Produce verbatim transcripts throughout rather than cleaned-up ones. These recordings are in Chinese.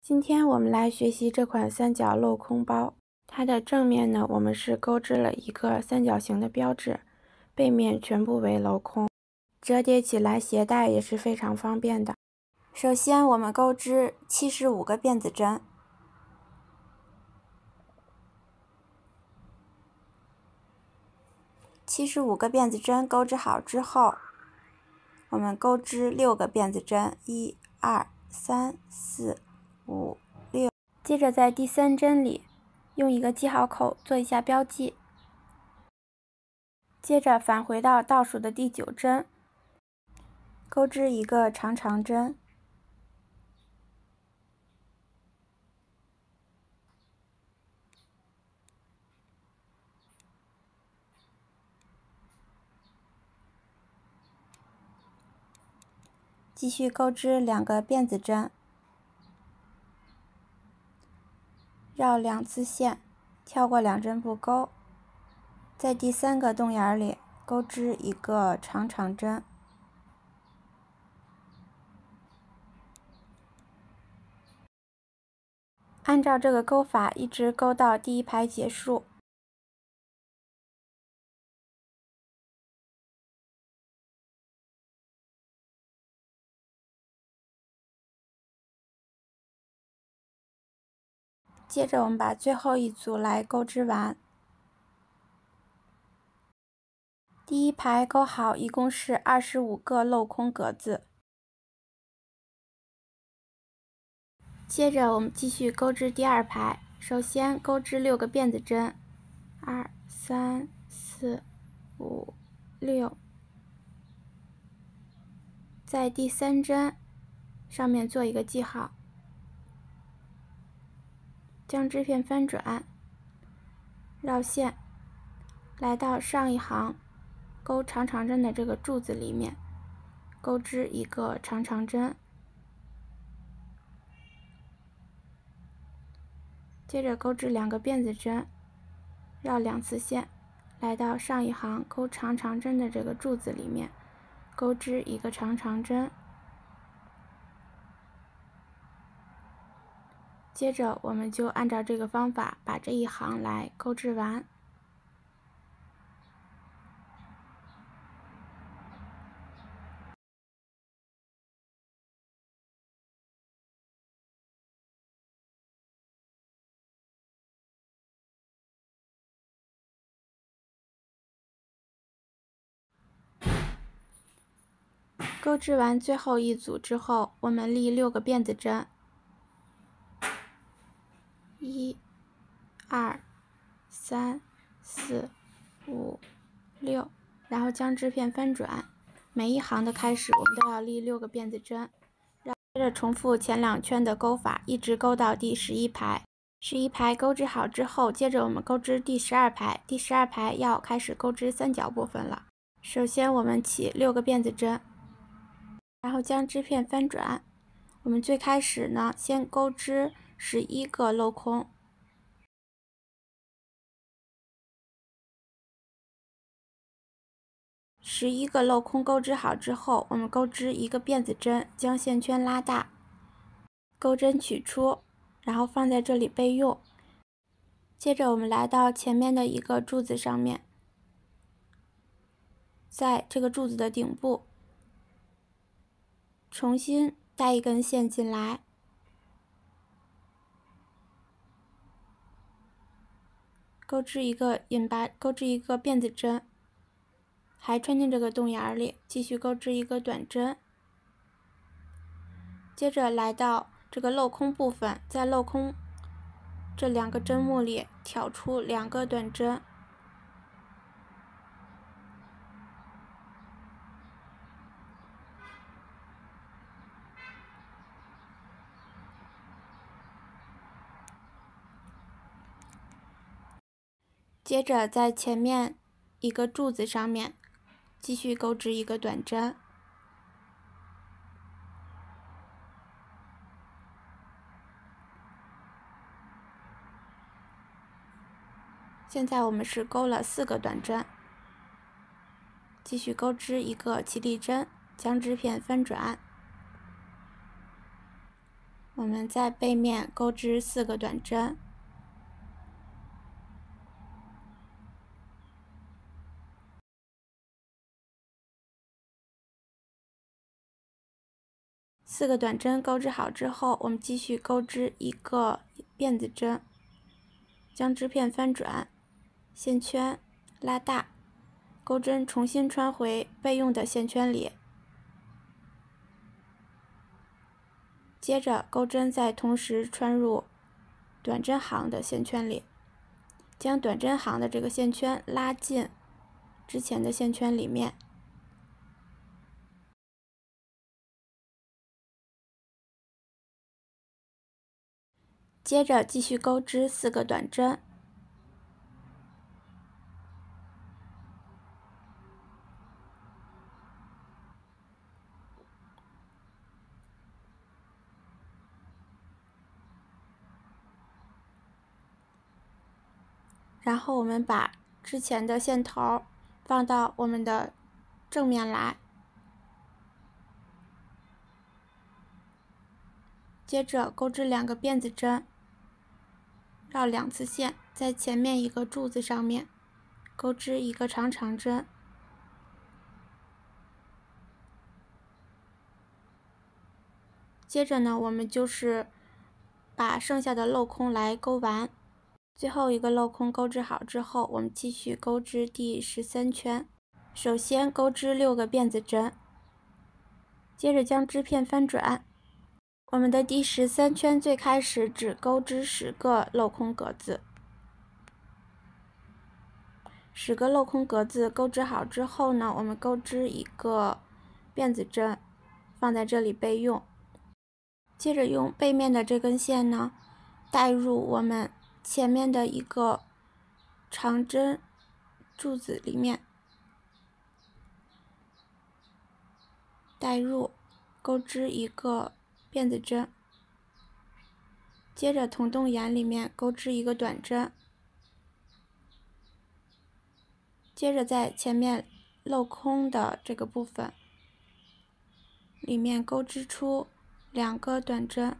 今天我们来学习这款三角镂空包，它的正面呢，我们是钩织了一个三角形的标志，背面全部为镂空，折叠起来携带也是非常方便的。首先，我们钩织七十五个辫子针，七十五个辫子针钩织好之后，我们钩织六个辫子针，一、二、三、四、五、六。接着在第三针里用一个记号口做一下标记，接着返回到倒数的第九针，钩织一个长长针，继续钩织两个辫子针，绕两次线，跳过两针不钩，在第三个洞眼里钩织一个长长针，按照这个钩法一直钩到第一排结束。接着我们把最后一组来钩织完。第一排钩好，一共是二十五个镂空格子。接着我们继续钩织第二排，首先钩织六个辫子针，二、三、四、五、六，在第三针上面做一个记号，将织片翻转，绕线，来到上一行钩长长针的这个柱子里面，钩织一个长长针。接着钩织两个辫子针，绕两次线，来到上一行钩长长针的这个柱子里面，钩织一个长长针。接着我们就按照这个方法把这一行来钩织完。钩织完最后一组之后，我们立六个辫子针，一、二、三、四、五、六，然后将织片翻转。每一行的开始，我们都要立六个辫子针，接着重复前两圈的钩法，一直钩到第十一排。十一排钩织好之后，接着我们钩织第十二排。第十二排要开始钩织三角部分了。首先我们起六个辫子针，然后将织片翻转。我们最开始呢，先钩织十一个镂空，十一个镂空钩织好之后，我们钩织一个辫子针，将线圈拉大，钩针取出，然后放在这里备用。接着我们来到前面的一个柱子上面，在这个柱子的顶部重新带一根线进来，钩织一个引拔，钩织一个辫子针，还穿进这个洞眼里，继续钩织一个短针。接着来到这个镂空部分，在镂空这两个针目里挑出两个短针，接着在前面一个柱子上面继续钩织一个短针。现在我们是钩了四个短针，继续钩织一个起立针，将织片翻转。 我们在背面钩织四个短针。四个短针钩织好之后，我们继续钩织一个辫子针，将织片翻转，线圈拉大，钩针重新穿回备用的线圈里。接着钩针再同时穿入短针行的线圈里，将短针行的这个线圈拉进之前的线圈里面。接着继续钩织四个短针，然后我们把之前的线头放到我们的正面来，接着钩织两个辫子针，绕两次线，在前面一个柱子上面钩织一个长长针。接着呢，我们就是把剩下的镂空来钩完。最后一个镂空钩织好之后，我们继续钩织第十三圈。首先钩织六个辫子针，接着将织片翻转。我们的第十三圈最开始只钩织十个镂空格子，十个镂空格子钩织好之后呢，我们钩织一个辫子针，放在这里备用。接着用背面的这根线呢，带入我们前面的一个长针柱子里面，带入钩织一个辫子针，接着同洞眼里面钩织一个短针，接着在前面镂空的这个部分里面钩织出两个短针。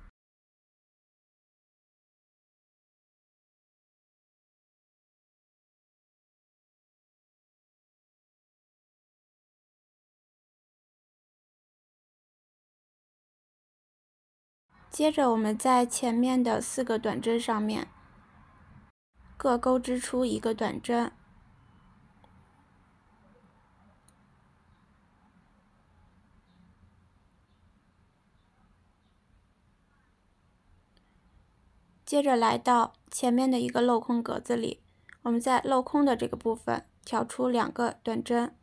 接着我们在前面的四个短针上面各钩织出一个短针，接着来到前面的一个镂空格子里，我们在镂空的这个部分挑出两个短针，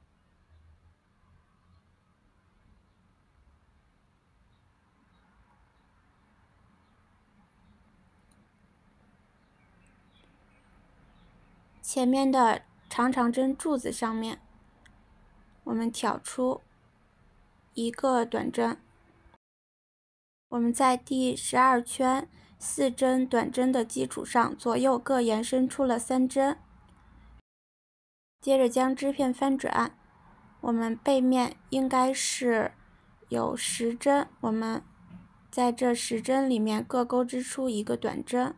前面的长长针柱子上面我们挑出一个短针。我们在第十二圈四针短针的基础上，左右各延伸出了三针。接着将织片翻转，我们背面应该是有十针，我们在这十针里面各钩织出一个短针。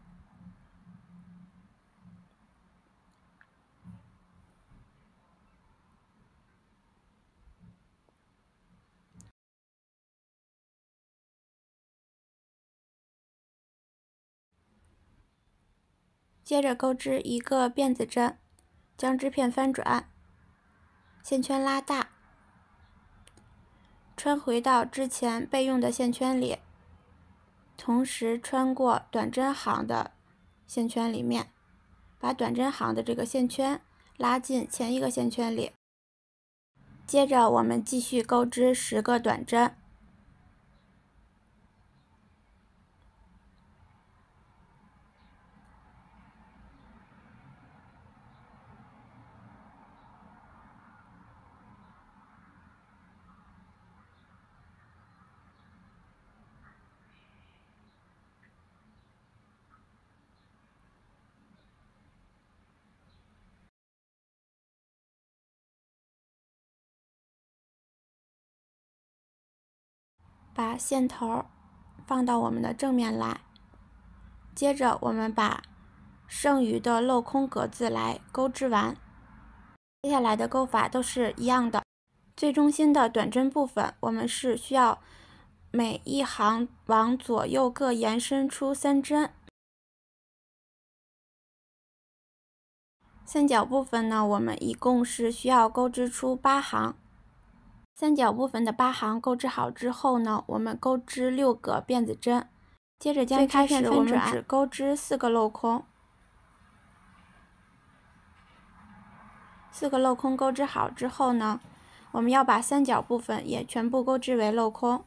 接着钩织一个辫子针，将织片翻转，线圈拉大，穿回到之前备用的线圈里，同时穿过短针行的线圈里面，把短针行的这个线圈拉进前一个线圈里。接着我们继续钩织十个短针，把线头放到我们的正面来。接着我们把剩余的镂空格子来钩织完。接下来的钩法都是一样的。最中心的短针部分，我们是需要每一行往左右各延伸出三针。三角部分呢，我们一共是需要钩织出八行。三角部分的八行钩织好之后呢，我们钩织六个辫子针。接着将织片翻转，只钩织四个镂空。四个镂空钩织好之后呢，我们要把三角部分也全部钩织为镂空。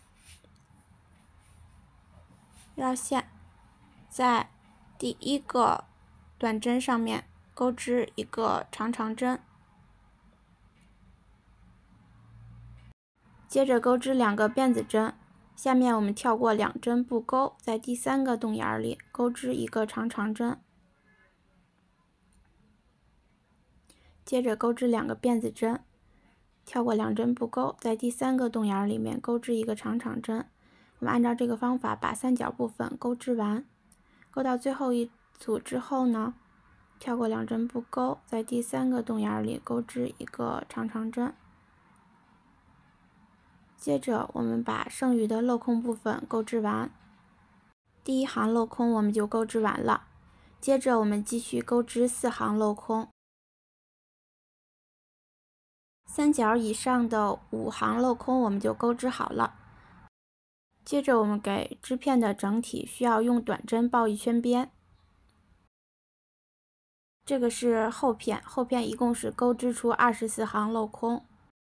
绕线，在第一个短针上面钩织一个长长针，接着钩织两个辫子针。下面我们跳过两针不钩，在第三个洞眼里钩织一个长长针，接着钩织两个辫子针，跳过两针不钩，在第三个洞眼里面钩织一个长长针。我们按照这个方法把三角部分钩织完。钩到最后一组之后呢，跳过两针不钩，在第三个洞眼里钩织一个长长针。接着我们把剩余的镂空部分钩织完。第一行镂空我们就钩织完了。接着我们继续钩织四行镂空。三角以上的五行镂空我们就钩织好了。接着我们给织片的整体需要用短针报一圈边。这个是后片，后片一共是钩织出二十四行镂空。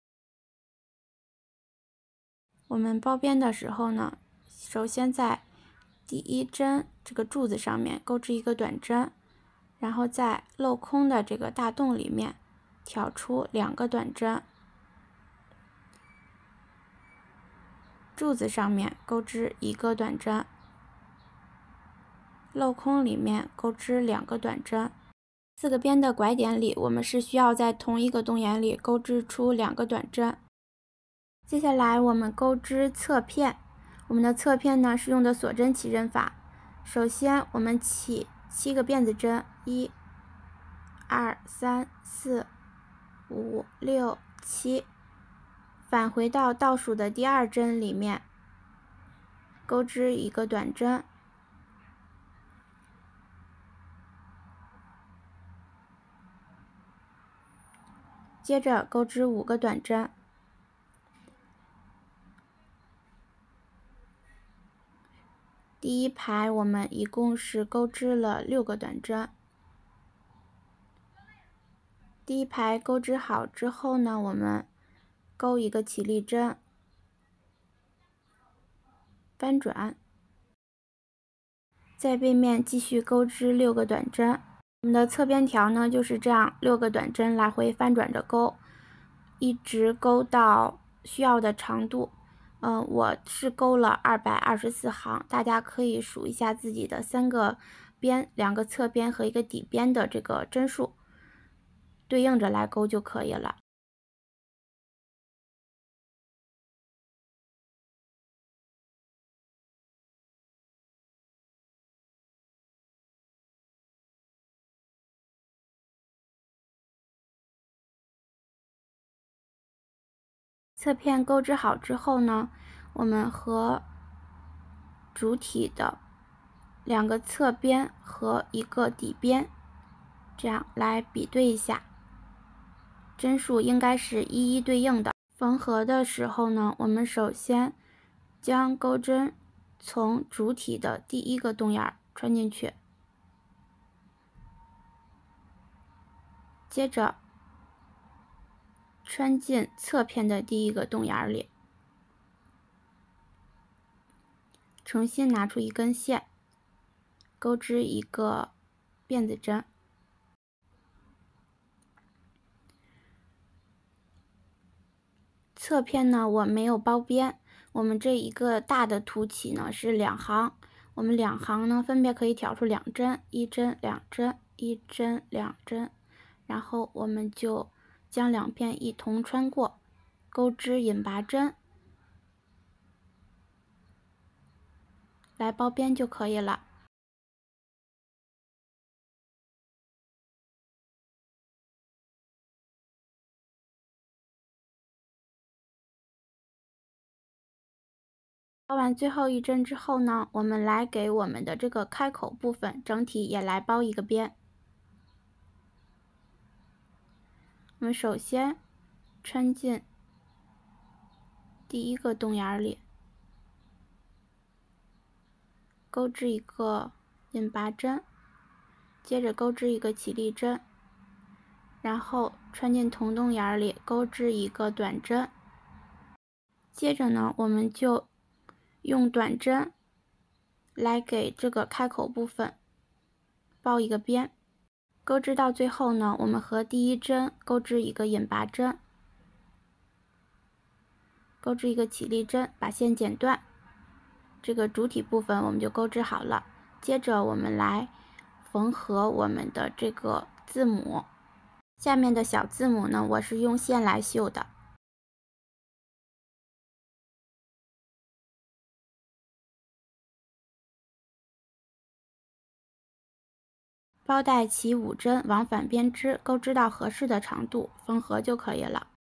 我们包边的时候呢，首先在第一针这个柱子上面钩织一个短针，然后在镂空的这个大洞里面挑出两个短针，柱子上面钩织一个短针，镂空里面钩织两个短针。四个边的拐点里，我们是需要在同一个洞眼里钩织出两个短针。接下来我们钩织侧片，我们的侧片呢是用的锁针起针法。首先我们起七个辫子针，一、二、三、四、五、六、七，返回到倒数的第二针里面，钩织一个短针，接着钩织五个短针。第一排我们一共是钩织了六个短针。第一排钩织好之后呢，我们钩一个起立针，翻转，在背面继续钩织六个短针。我们的侧边条呢就是这样，六个短针来回翻转着钩，一直钩到需要的长度。嗯、呃，我是钩了二百二十四行，大家可以数一下自己的三个边、两个侧边和一个底边的这个针数，对应着来钩就可以了。侧片钩织好之后呢，我们和主体的两个侧边和一个底边，这样来比对一下，针数应该是一一对应的。缝合的时候呢，我们首先将钩针从主体的第一个洞眼穿进去，接着穿进侧片的第一个洞眼里，重新拿出一根线，钩织一个辫子针。侧片呢，我没有包边，我们这一个大的凸起呢是两行，我们两行呢分别可以挑出两针，一针、两针，一针、两针，然后我们就将两片一同穿过，钩织引拔针。 来包边就可以了。包完最后一针之后呢，我们来给我们的这个开口部分整体也来包一个边。我们首先穿进第一个洞眼里，钩织一个引拔针，接着钩织一个起立针，然后穿进同洞眼里钩织一个短针。接着呢，我们就用短针来给这个开口部分包一个边。钩织到最后呢，我们和第一针钩织一个引拔针，钩织一个起立针，把线剪断。这个主体部分我们就钩织好了。接着我们来缝合我们的这个字母。下面的小字母呢，我是用线来绣的。包带起五针，往返编织，钩织到合适的长度，缝合就可以了。